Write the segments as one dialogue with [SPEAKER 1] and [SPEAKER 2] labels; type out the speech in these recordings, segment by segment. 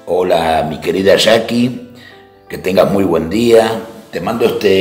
[SPEAKER 1] Hola, mi querida Jackie, que tengas muy buen día. Te mando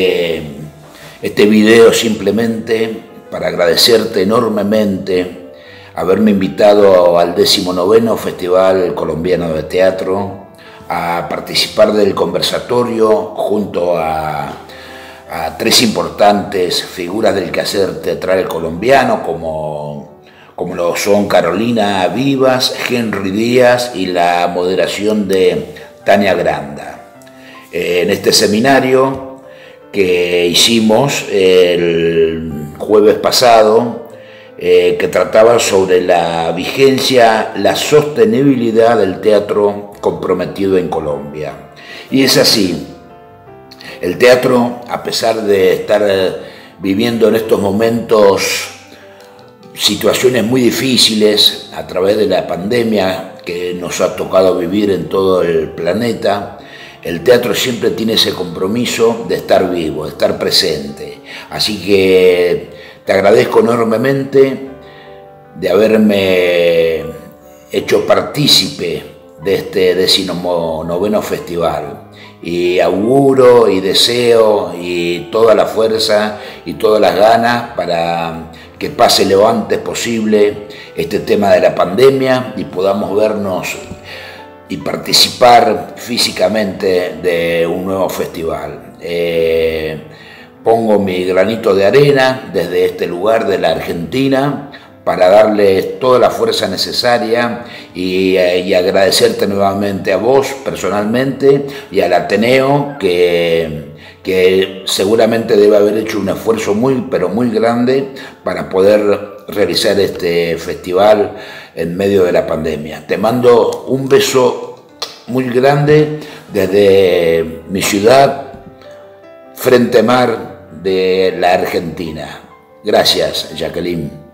[SPEAKER 1] este video simplemente para agradecerte enormemente haberme invitado al 19º Festival Colombiano de Teatro a participar del conversatorio junto a tres importantes figuras del quehacer teatral colombiano como lo son Carolina Vivas, Henry Díaz y la moderación de Tania Granda. En este seminario que hicimos el jueves pasado, que trataba sobre la vigencia, la sostenibilidad del teatro comprometido en Colombia. Y es así, el teatro, a pesar de estar viviendo en estos momentos situaciones muy difíciles a través de la pandemia que nos ha tocado vivir en todo el planeta, el teatro siempre tiene ese compromiso de estar vivo, de estar presente. Así que te agradezco enormemente de haberme hecho partícipe de este 19º festival. Y auguro y deseo y toda la fuerza y todas las ganas para que pase lo antes posible este tema de la pandemia y podamos vernos y participar físicamente de un nuevo festival. Pongo mi granito de arena desde este lugar de la Argentina para darle toda la fuerza necesaria y agradecerte nuevamente a vos personalmente y al Ateneo que seguramente debe haber hecho un esfuerzo pero muy grande para poder realizar este festival en medio de la pandemia. Te mando un beso muy grande desde mi ciudad, frente mar de la Argentina. Gracias, Jacqueline.